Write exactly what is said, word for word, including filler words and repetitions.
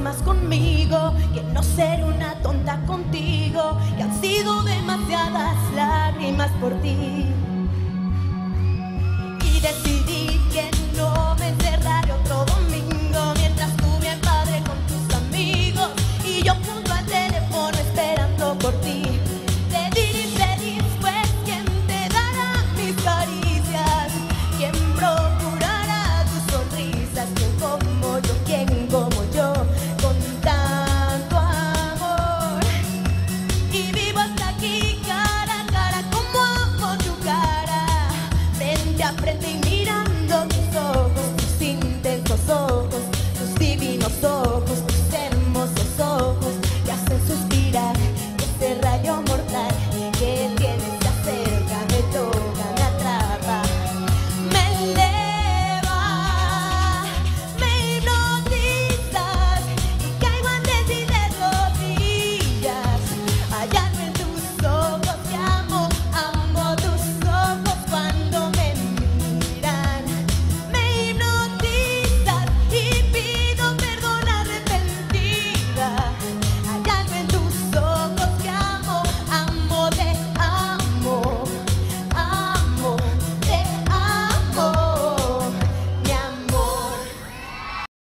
más conmigo, que no seré una tonta contigo, que han sido demasiadas lágrimas por ti. Y decidí que no me encerraré otro domingo mientras tú bien padre con tus amigos y yo junto al teléfono esperando por ti. Te diré feliz, pues quien te dará mis caricias, quien procurará tus sonrisas, quien como yo, quien como yo, con tanto amor. Y vivo hasta aquí cara a cara, como amo tu cara, frente a frente y mirando tus ojos, tus intensos ojos, tus divinos ojos, tus hermosos ojos que hacen suspirar, que ese rayo